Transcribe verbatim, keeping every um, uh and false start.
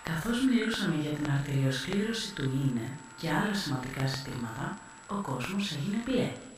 Καθώς μιλούσαμε για την αρτηριοσκλήρωση του είναι και άλλα σημαντικά ζητήματα, ο κόσμος έγινε μπλε.